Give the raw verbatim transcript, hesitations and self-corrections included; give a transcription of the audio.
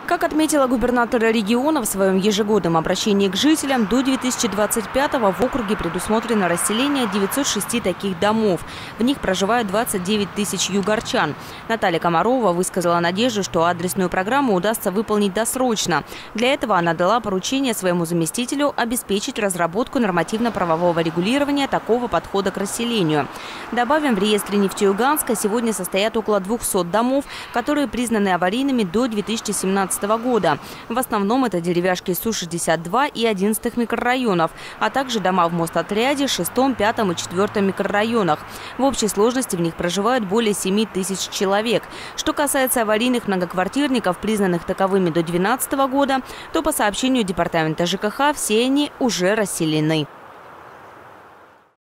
Как отметила губернатор региона в своем ежегодном обращении к жителям, до две тысячи двадцать пятого в округе предусмотрено расселение девятисот шести таких домов. В них проживают двадцать девять тысяч югорчан. Наталья Комарова высказала надежду, что адресную программу удастся выполнить досрочно. Для этого она дала поручение своему заместителю обеспечить разработку нормативно-правового регулирования такого подхода к расселению. Добавим, в реестре Нефтеюганска сегодня состоят около двухсот домов, которые признаны аварийными до две тысячи семнадцатого года. В основном это деревяшки Су шестьдесят два и одиннадцатых микрорайонов, а также дома в Мостотряде, шестом, пятом и четвертом микрорайонах. В общей сложности в них проживают более семи тысяч человек. Что касается аварийных многоквартирников, признанных таковыми до две тысячи двенадцатого года, то по сообщению департамента ЖКХ все они уже расселены.